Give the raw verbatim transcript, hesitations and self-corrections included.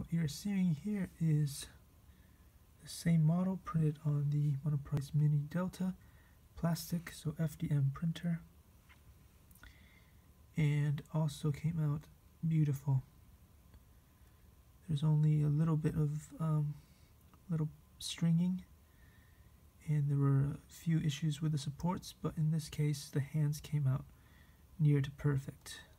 What you're seeing here is the same model printed on the Monoprice Mini Delta plastic, so F D M printer, and also came out beautiful. There's only a little bit of um, little stringing, and there were a few issues with the supports, but in this case the hands came out near to perfect.